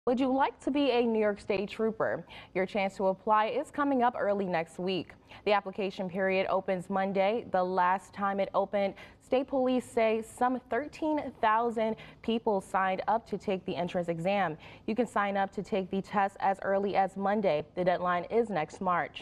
Would you like to be a New York State Trooper? Your chance to apply is coming up early next week. The application period opens Monday. The last time it opened, state police say some 13,000 people signed up to take the entrance exam. You can sign up to take the test as early as Monday. The deadline is next March.